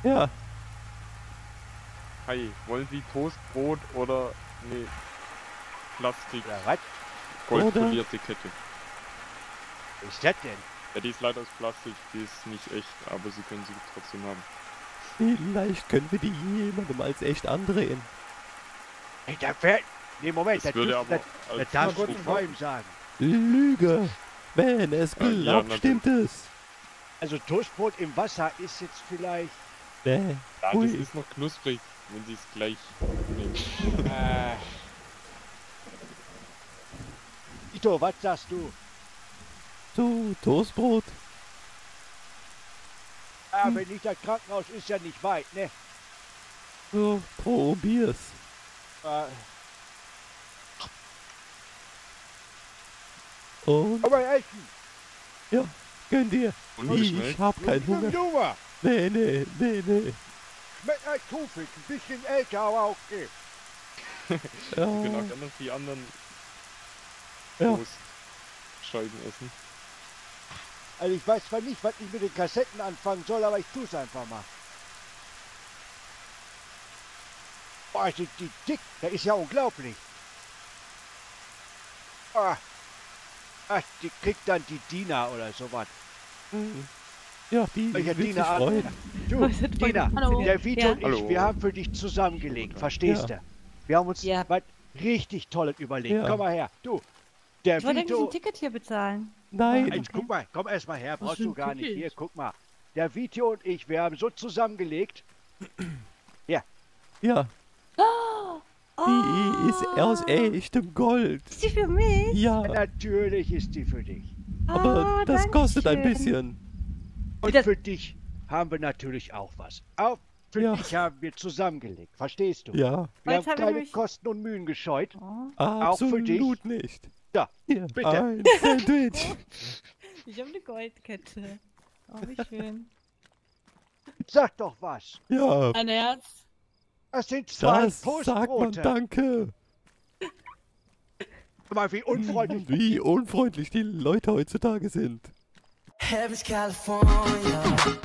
Ja. Hi, wollen Sie Toastbrot oder nee, Plastik, Oder was? goldpolierte Kette? Was ist das denn? Ja, die ist leider aus Plastik, die ist nicht echt, aber Sie können sie trotzdem haben. Vielleicht können wir die jemandem als echt andrehen. Ey, da fährt... Nee, Moment, Das würde aber das als darfst du Spruch nicht vor ihm sagen. Lüge. Wenn es glaubt, natürlich. stimmt es. Also Toastbrot im Wasser ist jetzt vielleicht... Nee. Ja, Ui. das ist noch knusprig, wenn Sie es gleich nehmen. Ito, was sagst du? So, Toastbrot. Ah, wenn nicht, das Krankenhaus ist ja nicht weit, ne? So, probier's. Äh, Und, aber essen! ja, gönn dir. Und Ich schmeckt? hab keinen Hunger. Junge! Nee. Schmeckt als Thunfisch, ein bisschen älter, aber okay. Sie können Ja, auch gerne noch die anderen ja. Toastscheiben essen. Also ich weiß zwar nicht, was ich mit den Kassetten anfangen soll, aber ich tue es einfach mal. Boah, sind die dick, das ist ja unglaublich. Ah. Ach, die kriegt dann die Dina oder sowas. Ja, die Welcher wird sich Dina an? freuen. Du, Was hat voll Dina, funktioniert? der Vito Ja. und ich, Hallo. wir haben für dich zusammengelegt, verstehst du? Wir haben uns Ja. was richtig Tolles überlegt. Ja. Komm mal her, du. Der Ich wollte eigentlich Vito... ein Ticket hier bezahlen. Nein. Jetzt guck mal, komm erst mal her, Was brauchst für du ein gar nicht. Ticket? Hier, guck mal. Der Vito und ich, wir haben so zusammengelegt. Ja, Ja, die ist aus echtem Gold. Ist die für mich? Ja, natürlich ist die für dich. aber das kostet ein bisschen. Und Das- für dich haben wir natürlich auch was. Auch für Ja. dich haben wir zusammengelegt, verstehst du? Ja, Wir Jetzt haben hab ich keine mich- Kosten und Mühen gescheut. Oh, Auch für dich? absolut nicht. Ja, Hier, bitte. ein Sandwich. ich habe eine Goldkette. Oh, wie schön. Sag doch was. Ja, Ein Herz. Das sind zwei das sagt man Toastbrote. danke. Guck mal, wie unfreundlich. Wie unfreundlich die Leute heutzutage sind. Heaven's California.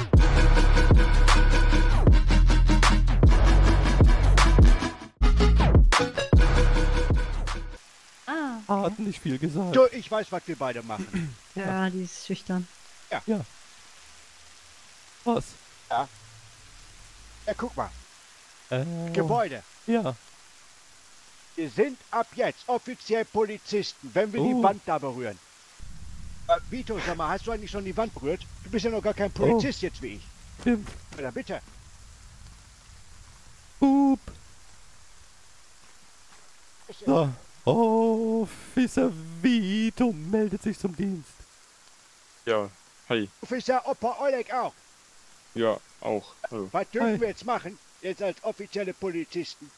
Ah, Hat nicht viel gesagt. Du, ich weiß, was wir beide machen. ja, die ist schüchtern. Ja. Was? Ja, guck mal. Äh, Gebäude. Ja. Wir sind ab jetzt offiziell Polizisten, wenn wir die Oh. Wand da berühren. Vito, sag mal, hast du eigentlich schon die Wand berührt? Du bist ja noch gar kein Polizist jetzt wie ich. Stimmt. Oder bitte? Boop. So. Officer Vito meldet sich zum Dienst. Ja, hi. Officer Opa Oleg auch. Ja, auch. Hallo. Was dürfen Hi. wir jetzt machen? Jetzt als offizielle Polizisten.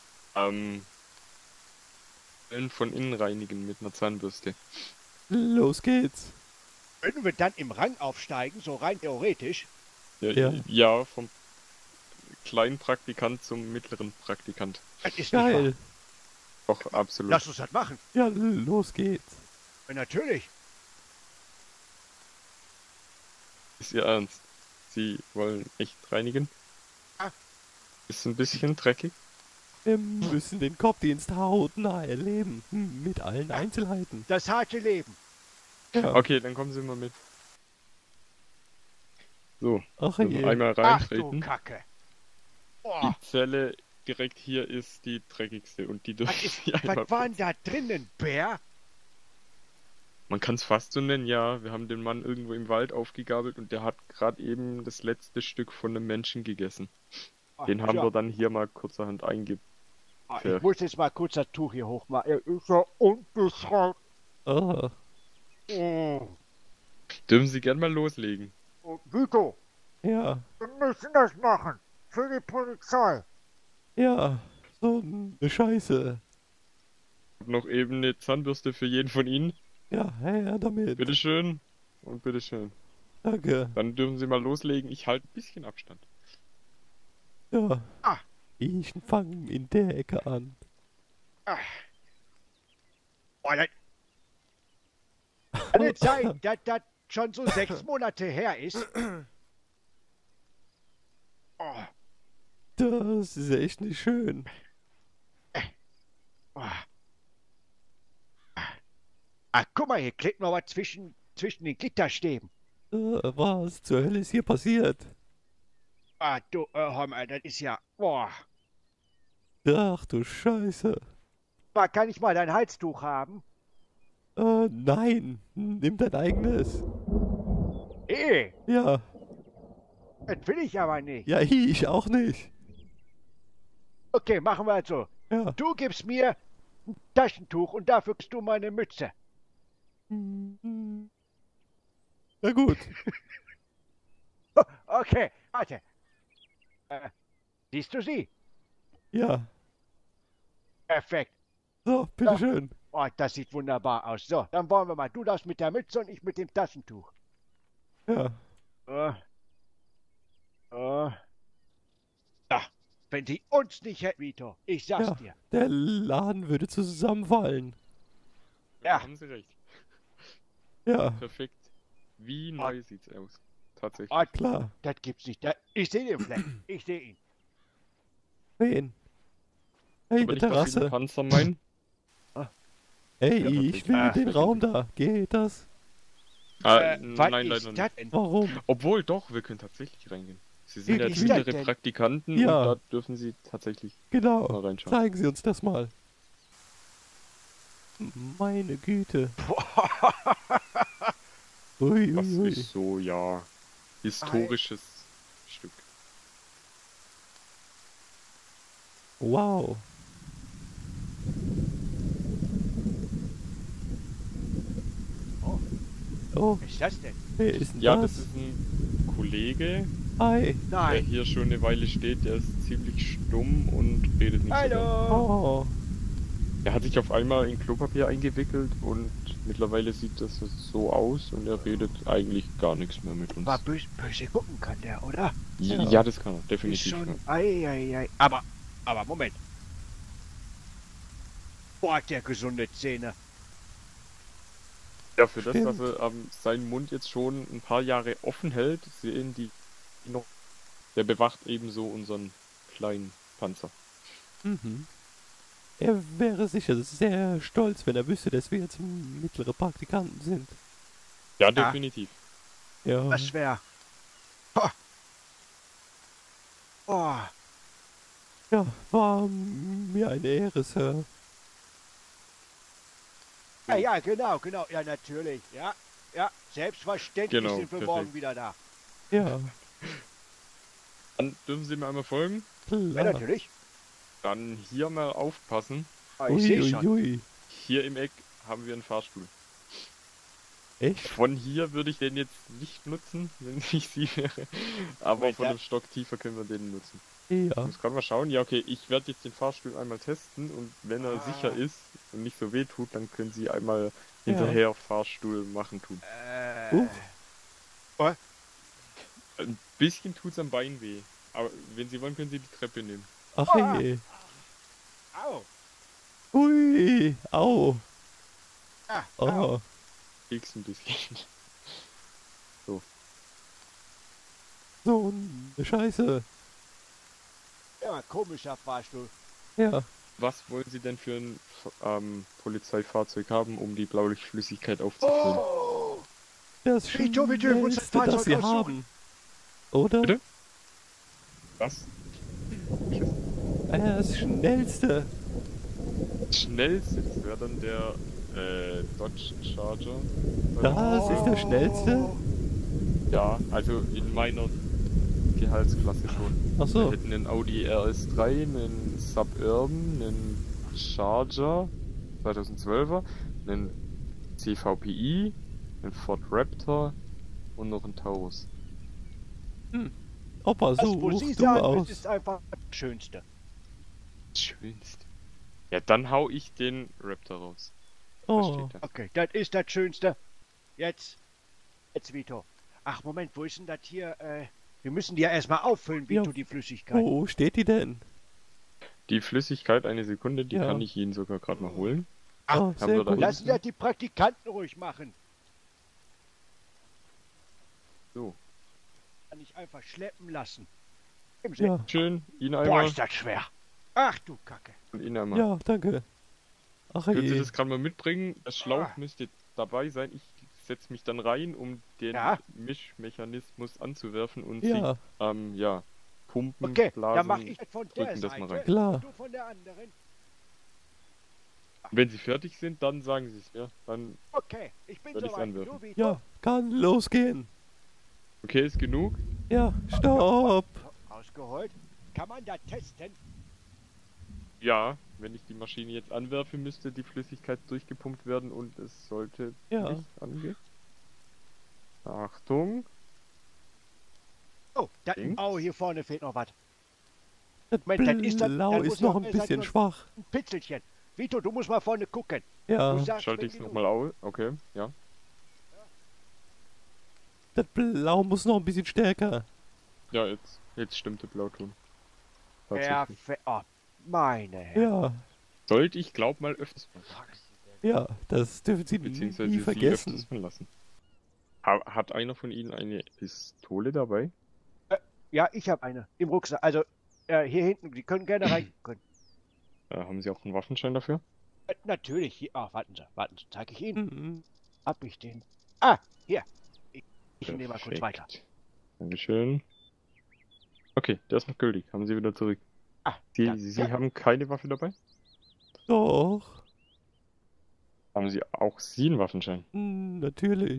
Wellen von innen reinigen mit einer Zahnbürste. Los geht's. Würden wir dann im Rang aufsteigen, so rein theoretisch? Ja. Ja, vom kleinen Praktikant zum mittleren Praktikant. Das ist nicht wahr. Geil. Doch, absolut. Lass uns das machen. Ja, los geht's. Ja, natürlich. Ist Ihr Ernst? Sie wollen echt reinigen? Ah. Ist ein bisschen dreckig? Wir müssen den Kopfdienst hautnah erleben. Mit allen Einzelheiten. Das harte Leben. Ja. Okay, dann kommen Sie mal mit. So, Ach also je. einmal Ach du reintreten. Kacke. Die Boah, Zelle direkt hier ist die dreckigste und die was, dürfen ist, Sie einmal was war denn da drinnen, Bär? Man kann es fast so nennen, ja. Wir haben den Mann irgendwo im Wald aufgegabelt und der hat gerade eben das letzte Stück von einem Menschen gegessen. Ach, Den haben tja. wir dann hier mal kurzerhand Ich muss jetzt mal kurz das Tuch hier hochmachen. Er ist ja unbeschreibt. Ah, Dürfen Sie gern mal loslegen. Vito, ja. wir müssen das machen. Für die Polizei. Ja. So eine Scheiße. Ich hab noch eben eine Zahnbürste für jeden von Ihnen. Ja, her damit. Bitteschön. Und bitteschön. Danke. Dann dürfen Sie mal loslegen. Ich halte ein bisschen Abstand. Ja. Ah. Ich fange in der Ecke an. Boah, das kann nicht sein, dass das schon so 6 Monate her ist. Oh, Das ist echt nicht schön. Oh. Ah, guck mal, hier klebt noch was zwischen den Gitterstäben. Was zur Hölle ist hier passiert? Ah, du, hör mal, das ist ja... Boah. Ach du Scheiße. Mal, kann ich mal dein Halstuch haben? Nein. Nimm dein eigenes. Ja. Das will ich aber nicht. Ja, ich auch nicht. Okay, machen wir so. Ja. Du gibst mir ein Taschentuch und dafür kriegst du meine Mütze. Na gut. Okay, warte. Siehst du sie? Ja. Perfekt. So, bitteschön. Oh, das sieht wunderbar aus. So, dann wollen wir mal. Du das mit der Mütze und ich mit dem Taschentuch. Ja. Ja, wenn die uns nicht hätten, Vito, ich sag's Ja. dir. Der Laden würde zusammenfallen. Ja. Haben Sie recht. Ja, Perfekt. Wie neu sieht's aus. Tatsächlich. Oh, klar. das gibt's nicht. Ich sehe den Fleck. Ich sehe ihn. Wen? Hey, Aber eine nicht, dass Sie den Terrasse. Panzer meinen. Hey, Ja, ich will den Raum da. Geht das? Ah, Was nein, ist leider nicht. das denn? Warum? Obwohl, doch, wir können tatsächlich reingehen. Sie sind Wie ja ist jetzt das mittlere denn? Praktikanten Ja. und da dürfen Sie tatsächlich mal Genau. reinschauen. Zeigen Sie uns das mal. Meine Güte. Ui, Das ui, ui. ist so, ja, historisches Stück. Wow. Oh, Was ist das denn? wer ist denn Ja, das? das ist ein Kollege, Hi. der Nein. hier schon eine Weile steht. Der ist ziemlich stumm und redet nicht so gern. Hallo. Oh, Er hat sich auf einmal in Klopapier eingewickelt und mittlerweile sieht das so aus und er redet eigentlich gar nichts mehr mit uns. War böse gucken kann der, oder? Ja, Ja. ja, das kann er, Ist definitiv. schon. Ja. Ei. Aber Moment. Boah, hat der gesunde Zähne. Ja, für das, Stimmt. dass er seinen Mund jetzt schon ein paar Jahre offen hält, sehen die noch. Der bewacht ebenso unseren kleinen Panzer. mhm. Er wäre sicher sehr stolz, wenn er wüsste, dass wir jetzt mittlere Praktikanten sind. Ja, definitiv. Ja. Was wär? Oh, Ja, war mir eine Ehre, Sir. ja, genau. Ja, natürlich. Ja, selbstverständlich Genau, sind wir perfekt. morgen wieder da. Ja, Dann dürfen Sie mir einmal folgen. Ja, klar. natürlich. Dann hier mal aufpassen. Ah, ich sehe Ui, schon. ui. Hier im Eck haben wir einen Fahrstuhl. Echt? Von hier würde ich den jetzt nicht nutzen, wenn ich Sie wäre. Aber Moment, von ja. einem Stock tiefer können wir den nutzen. Ja. Jetzt können wir schauen. Ja, okay, ich werde jetzt den Fahrstuhl einmal testen und wenn er Ah. sicher ist und nicht so weh tut, dann können Sie einmal hinterher Fahrstuhl machen tun. Ein bisschen tut's am Bein weh. Aber wenn Sie wollen, können Sie die Treppe nehmen. Ach Ah. hey. Au. Ui. Au. Au. Oh. Kriegst ein bisschen. So eine Scheiße. Ja, komischer Fahrstuhl. Ja. Was wollen Sie denn für ein Polizeifahrzeug haben, um die Blaulichtflüssigkeit aufzufüllen? Oh, Das Vito, wir dürfen uns das Schnellste, das Fahrzeug wir aussuchen. haben. Oder? Bitte? Was? Das Schnellste. Schnellste, das wäre dann der Dodge Charger. Das ist der schnellste? Ja, also in meiner Gehaltsklasse schon. Ach Wir so. hätten einen Audi RS3, einen Suburban, einen Charger 2012er, einen CVPI, einen Ford Raptor und noch einen Taurus. Opa, das, so wo Sie du sagen, aus. das ist einfach das Schönste. Schönst. Ja, dann hau ich den Raptor raus. Da Oh, steht er. Okay, das ist das Schönste. Jetzt, Vito. Ach, Moment, wo ist denn das hier? Wir müssen die ja erstmal auffüllen, Vito, Ja. die Flüssigkeit. wo steht die denn? Die Flüssigkeit, eine Sekunde, die Ja. kann ich Ihnen sogar gerade mal holen. Ach, Oh, haben sehr wir da gut. hinten? Lassen das die Praktikanten ruhig machen. So. Kann ich einfach schleppen lassen. Im See. Ja, Schön, Ihnen Boah, einmal. ist das schwer. Ach du Kacke. Und Ihnen einmal. ja, danke. Ach Können Sie je. das gerade mal mitbringen? Der Schlauch Ah. müsste dabei sein. Ich setze mich dann rein, um den Ja. Mischmechanismus anzuwerfen und Ja, Sie, ja, pumpen, Okay, blasen. dann mache ich das von der drücken das mal Seite. rein. klar. Du von der anderen. Wenn Sie fertig sind, dann sagen Sie es mir. Dann, Okay, ich bin Soll ich's soweit. anwerfen? Du, Vito? Ja, kann losgehen. okay, ist genug. Ja, stopp. Ausgeholt. Kann man da testen? Ja, wenn ich die Maschine jetzt anwerfe, müsste die Flüssigkeit durchgepumpt werden und es sollte Ja. nicht angehen. Achtung. Oh, da, Links. oh, hier vorne fehlt noch was. Das Moment, das ist das- Blau dann muss ist noch ja- ein seid bisschen nur- schwach. Ein Pitzelchen. Vito, du musst mal vorne gucken. Ja, Du sagst, Schalte wenn ich es genug- nochmal aus. Okay, ja. das Blau muss noch ein bisschen stärker. Ja, jetzt stimmt der Blauton. Tatsächlich. Perfekt. Oh, meine Herren. Ja, Sollte ich glaub mal öfters machen. ja, das dürfen Sie Beziehungsweise nie Sie vergessen. öfters machen lassen. Hat einer von Ihnen eine Pistole dabei? Ja, ich habe eine im Rucksack. Also hier hinten, die können gerne reingucken. Haben Sie auch einen Waffenschein dafür? Natürlich. Hier, warten Sie, zeige ich Ihnen. Mhm. Hab ich den? Ah, hier. Ich nehme mal kurz weiter. Perfekt. Dankeschön. Okay, der ist noch gültig. Haben Sie wieder zurück. Ah, Sie danke. haben keine Waffe dabei? Doch, Haben Sie auch Sie einen Waffenschein? natürlich.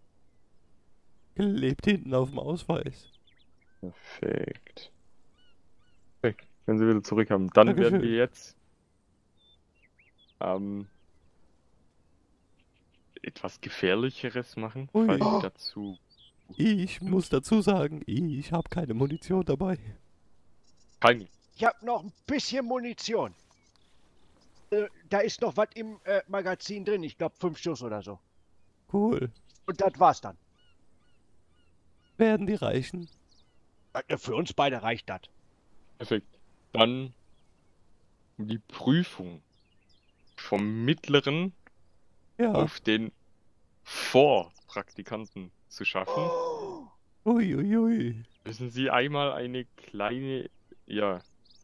Klebt hinten auf dem Ausweis. Perfekt. Perfekt. Wenn Sie wieder zurück haben, dann werden Dankeschön. wir jetzt etwas Gefährlicheres machen, Ui. falls Sie dazu. Ich muss dazu sagen, ich habe keine Munition dabei. Keine. Ich habe noch ein bisschen Munition. Da ist noch was im Magazin drin. Ich glaube 5 Schuss oder so. Cool. Und das war's dann. Werden die reichen? Für uns beide reicht das. Perfekt. Dann um die Prüfung vom mittleren Ja. auf den Vorpraktikanten zu schaffen, Uiuiui. müssen Sie einmal eine kleine, ja,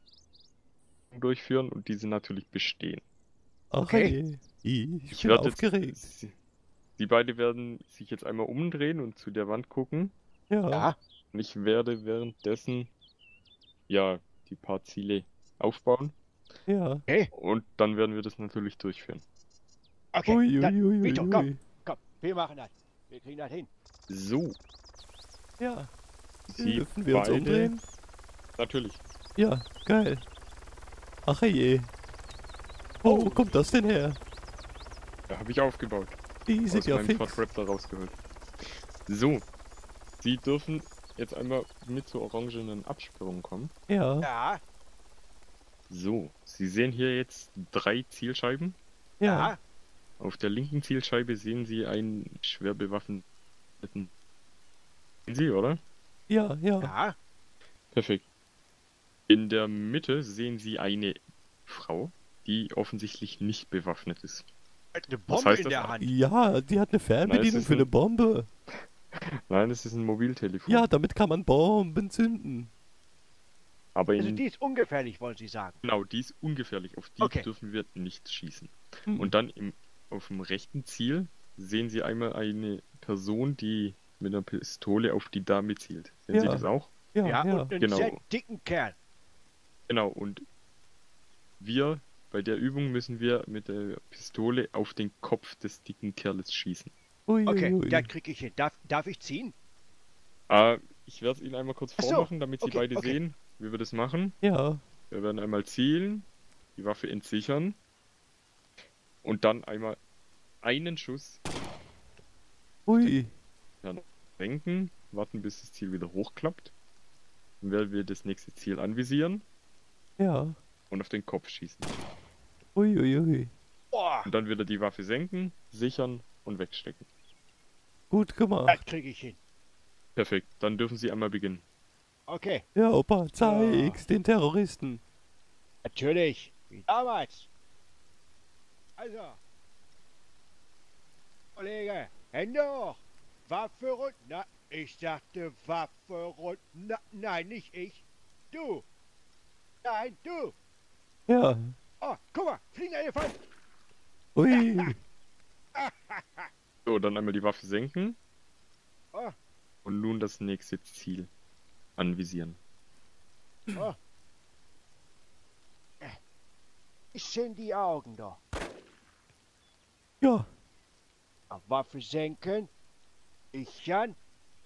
durchführen und diese natürlich bestehen. Ach Okay. je. Ich bin werde aufgeregt. Sie beide werden sich jetzt einmal umdrehen und zu der Wand gucken. Ja. Ja. Und ich werde währenddessen, ja, die paar Ziele aufbauen. Ja. Und dann werden wir das natürlich durchführen. Okay. Dann, Vito, komm, Uiuiui. komm. Wir machen das. Wir kriegen das hin. So, Ja. Sie Dürfen wir uns beide, umdrehen? natürlich. Ja, geil. Ach je. Wo kommt das denn her? Ja, habe ich aufgebaut. Die sind Aus ja meinem fix. Ford Raptor rausgeholt. So, Sie dürfen jetzt einmal mit zur orangenen Absperrung kommen. Ja. Ja. So, Sie sehen hier jetzt 3 Zielscheiben. Ja. Ja. Auf der linken Zielscheibe sehen Sie einen schwer bewaffneten. Sehen Sie, oder? Ja. Ja. Ja. Perfekt. In der Mitte sehen Sie eine Frau, die offensichtlich nicht bewaffnet ist. Eine Bombe heißt in das? der Hand. Ja, die hat eine Fernbedienung ist für eine ein- Bombe. Nein, es ist ein Mobiltelefon. Ja, damit kann man Bomben zünden. Aber Also in, die ist ungefährlich, wollen Sie sagen. genau, die ist ungefährlich. Auf die Okay. dürfen wir nicht schießen. Hm. Und dann auf dem rechten Ziel sehen Sie einmal eine Person, die mit einer Pistole auf die Dame zielt. Sehen Sie Ja. das auch? Ja, Ja, ja. und einen genau. sehr dicken Kerl. Genau, und wir, bei der Übung müssen wir mit der Pistole auf den Kopf des dicken Kerles schießen. Okay, Uiuiui. das kriege ich hin. Darf ich ziehen? Ich werde es Ihnen einmal kurz Ach so, vormachen, damit Sie okay, beide okay. sehen, wie wir das machen. Ja. Wir werden einmal zielen, die Waffe entsichern und dann einmal einen Schuss Ui. senken, warten bis das Ziel wieder hochklappt. Dann werden wir das nächste Ziel anvisieren Ja. und auf den Kopf schießen. Uiuiui. Boah, Und dann wieder die Waffe senken, sichern und wegstecken. Gut gemacht. das kriege ich hin. Perfekt, dann dürfen Sie einmal beginnen. Okay, Ja, Opa, zeig's den Terroristen. natürlich. Wie damals. Also. Kollege, Hände hoch. Waffe runter. Na, ich sagte Waffe runter. Nein, nicht ich. du! Nein, du! Ja. Oh, guck mal, Fliegenelefant! Ui. So, dann einmal die Waffe senken. Oh, Und nun das nächste Ziel anvisieren. oh. Ich sind die Augen da. Ja. Waffe senken. Ich an.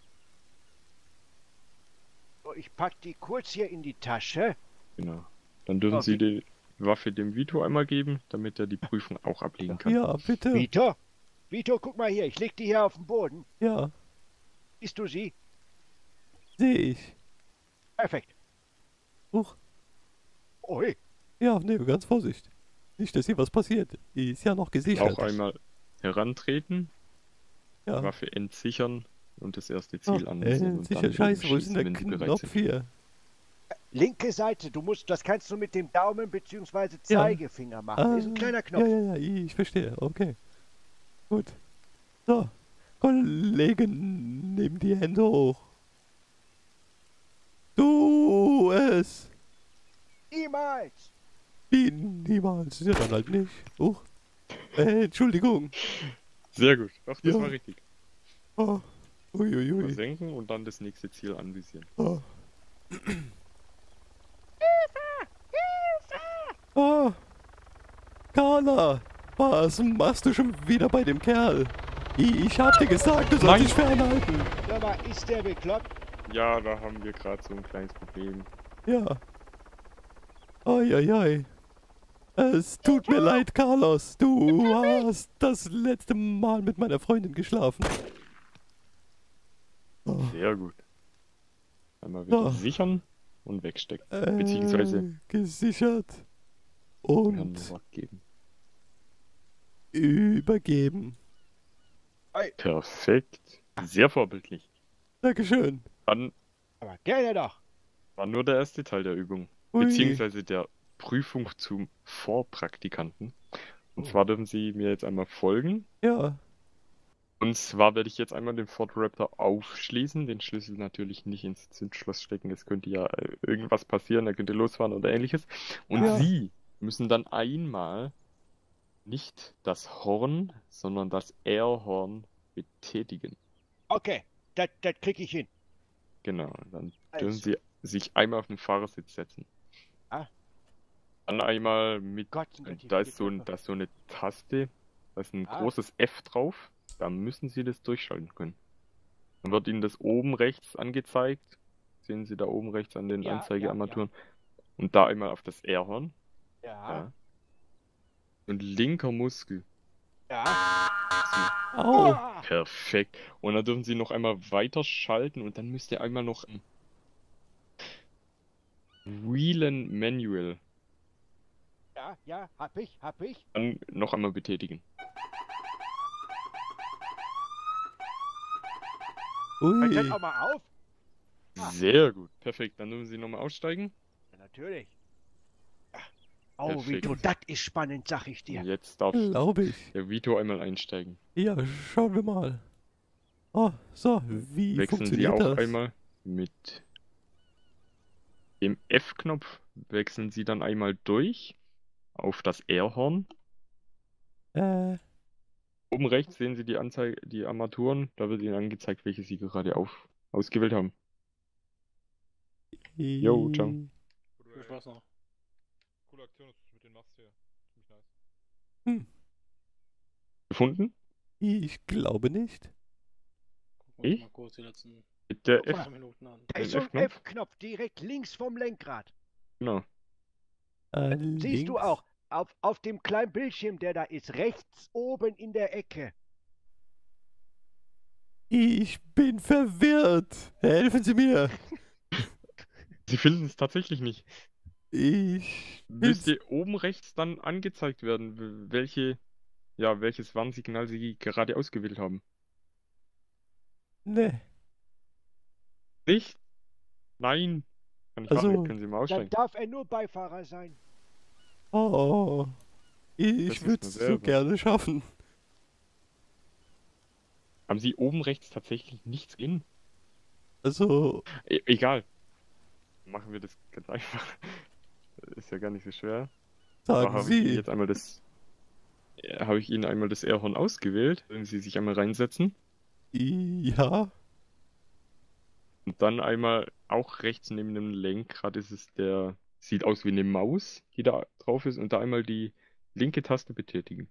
So, ich pack die kurz hier in die Tasche. Genau. Dann dürfen Okay. Sie die Waffe dem Vito einmal geben, damit er die Prüfung auch ablegen kann. Ja, bitte. Vito? Vito, guck mal hier. Ich leg die hier auf den Boden. Ja, Siehst du sie? sehe ich. Perfekt. Huch. Oh, hey. Ja, nee, ganz Vorsicht. Nicht, dass hier was passiert. Die ist ja noch gesichert. Auch einmal herantreten, Ja. Waffe entsichern und das erste Ziel Oh, anvisieren. Und sicher, dann scheiße, eben wo ist denn der schießen, wenn Sie bereit Knopf sind. hier? Linke Seite. Das kannst du mit dem Daumen bzw. Zeigefinger machen. Das ist ein kleiner Knopf. Ja, ich verstehe. Okay. Gut. So. Kollegen, nimm die Hände hoch. Du es. Niemals. Wie niemals. Ja, dann halt nicht. Entschuldigung. Sehr gut. Ach, das Ja. war richtig. Oh. Uiuiui. Versenken und dann das nächste Ziel anvisieren. Oh. Ah. Carla, was machst du schon wieder bei dem Kerl? Ich hab dir gesagt, du sollst Nein. dich fernhalten. Sag mal, ist der bekloppt? Ja, da haben wir gerade so ein kleines Problem. Ja. Eieiei. Es tut mir leid, Carlos. Du hast das letzte Mal mit meiner Freundin geschlafen. Oh. Sehr gut. Einmal wieder Ja. sichern und wegstecken. Beziehungsweise gesichert Herrn und Nowak geben. übergeben. Perfekt. Sehr vorbildlich. Dankeschön. Dann Aber gerne doch. war nur der erste Teil der Übung. Ui. Beziehungsweise der Prüfung zum Vorpraktikanten. Und zwar dürfen Sie mir jetzt einmal folgen. Ja. Und zwar werde ich jetzt einmal den Ford Raptor aufschließen, den Schlüssel natürlich nicht ins Zündschloss stecken, es könnte ja irgendwas passieren, er könnte losfahren oder ähnliches. Und Ja. Sie müssen dann einmal nicht das Horn, sondern das Airhorn betätigen. Okay, das krieg ich hin. Genau, dann Also. dürfen Sie sich einmal auf den Fahrersitz setzen. Ah. Dann einmal mit, Gott, da ist so eine Taste, da ist ein Ah. großes F drauf, da müssen Sie das durchschalten können. Dann wird Ihnen das oben rechts angezeigt, sehen Sie da oben rechts an den Ja, Anzeigearmaturen. Und da einmal auf das Airhorn. Ja, Ja. Und linker Muskel. ja. Au. Ah, Perfekt. Und dann dürfen Sie noch einmal weiterschalten und dann müsst ihr einmal noch Wheelen Manual ja, hab ich. dann noch einmal betätigen. Hört das Ui. auch mal auf? Ah. Sehr gut. Perfekt. Dann dürfen Sie nochmal aussteigen. Ja, natürlich. Ja. Oh, Perfekt. Vito, das ist spannend, sag ich dir. Und jetzt darf Glaube ich. der Vito einmal einsteigen. Ja, schauen wir mal. Oh, so, wie Wechseln Sie funktioniert auch das? einmal mit dem F-Knopf. Wechseln Sie dann einmal durch auf das Airhorn. Oben rechts sehen Sie die Anzeige, die Armaturen. Da wird Ihnen angezeigt, welche Sie gerade ausgewählt haben. Jo, ciao. Viel Spaß noch. Coole Aktion, dass du mit den machst hier. Ziemlich nice. Gefunden? Ich glaube nicht. Gucken wir uns Ich? mal kurz die letzten Mit der Guck mal. F. 5 Minuten an. Da ist Den so ein F-Knopf? F-Knopf direkt links vom Lenkrad. Genau. Siehst du Links. auch, auf dem kleinen Bildschirm, der da ist, rechts oben in der Ecke. Ich bin verwirrt. Helfen Sie mir. Sie finden es tatsächlich nicht. Ich Müsste oben rechts dann angezeigt werden, welches Warnsignal Sie gerade ausgewählt haben. Ne. Nicht? Nein. Kann ich Also- machen, können Sie mal Dann aussteigen. darf er nur Beifahrer sein. Oh. Das Ich ist würde mir es so selber. gerne schaffen. Haben Sie oben rechts tatsächlich nichts in? Also, Egal. machen wir das ganz einfach. Ist ja gar nicht so schwer. Sagen Habe ich Ihnen Sie. jetzt einmal habe ich Ihnen einmal das Airhorn ausgewählt. Können Sie sich einmal reinsetzen. Ja. Und dann einmal auch rechts neben dem Lenkrad ist es sieht aus wie eine Maus, die da drauf ist. Und da einmal die linke Taste betätigen.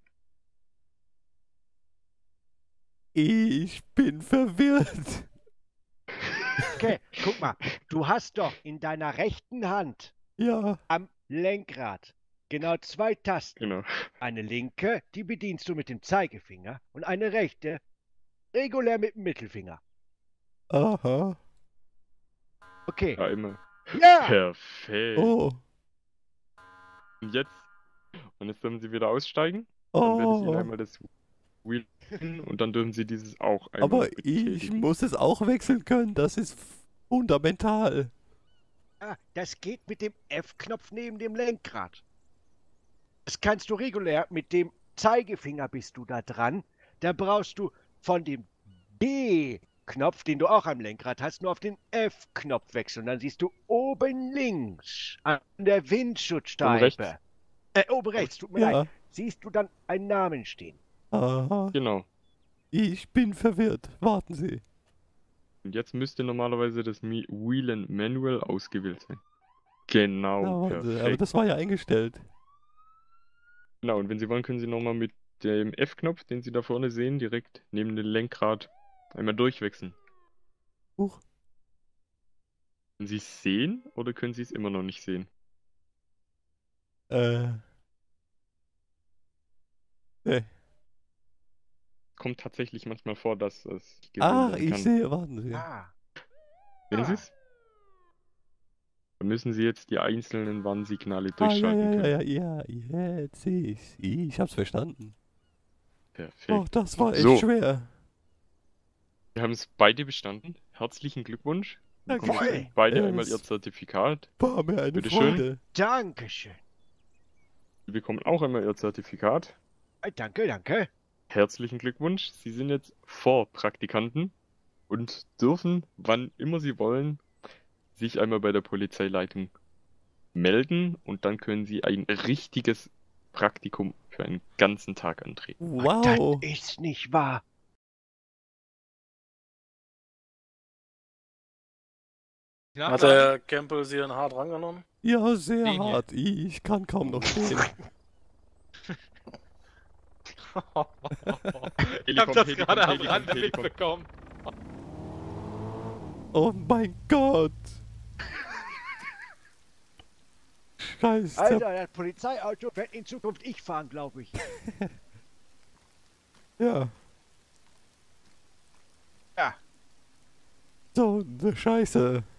Ich bin verwirrt. Okay, guck mal. Du hast doch in deiner rechten Hand Ja. am Lenkrad genau 2 Tasten. Genau. Eine linke, die bedienst du mit dem Zeigefinger und eine rechte, regulär mit dem Mittelfinger. Aha. Okay. Ja, immer. Ja! Perfekt. Oh. Und jetzt dürfen Sie wieder aussteigen. Dann werde ich Ihnen Oh. einmal das Wheel und dann dürfen Sie dieses auch einmal Aber ich betätigen. muss es auch wechseln können. Das ist fundamental. Ah, das geht mit dem F-Knopf neben dem Lenkrad. Das kannst du regulär mit dem Zeigefinger bist du da dran. Da brauchst du von dem B-Knopf, den du auch am Lenkrad hast, nur auf den F-Knopf wechseln. Dann siehst du oben links an der Windschutzscheibe. Oben rechts, tut mir Ja. leid. Siehst du dann einen Namen stehen. Aha. Genau. Ich bin verwirrt. Warten Sie. Und jetzt müsste normalerweise das Wheel and Manual ausgewählt sein. Genau, Ja, warten Sie. Aber perfekt. das war ja eingestellt. Genau, und wenn Sie wollen, können Sie nochmal mit dem F-Knopf, den Sie da vorne sehen, direkt neben dem Lenkrad einmal durchwechseln. Huch. Können Sie es sehen oder können Sie es immer noch nicht sehen? Nee. Kommt tatsächlich manchmal vor, dass es nicht gesehen Ach, werden ich kann. sehe. Warten Sie. Ah. Sehen Ah. Sie es? Dann müssen Sie jetzt die einzelnen Warnsignale Ah, ja, durchschalten ja, können. ja, ja. Jetzt sehe ich's. Ich hab's verstanden. Perfekt. Oh, das war echt So. schwer. Wir haben es beide bestanden. Herzlichen Glückwunsch. Sie Danke. bekommen Voll. beide Es einmal Ihr Zertifikat. War mir eine Bitteschön. Freude. Dankeschön. Sie bekommen auch einmal Ihr Zertifikat. Danke, danke. Herzlichen Glückwunsch. Sie sind jetzt Vorpraktikanten und dürfen, wann immer Sie wollen, sich einmal bei der Polizeileitung melden und dann können Sie ein richtiges Praktikum für einen ganzen Tag antreten. Wow. Das ist nicht wahr. Hat der Campbell sie dann hart rangenommen? Ja, sehr Den hier. hart. Ich kann kaum noch stehen. Ich hab das Helikon, gerade am Helikon, Rande Helikon. mitbekommen. Oh mein Gott. Scheiße. Alter, das Polizeiauto wird in Zukunft ich fahren, glaube ich. Ja. Ja. So eine Scheiße.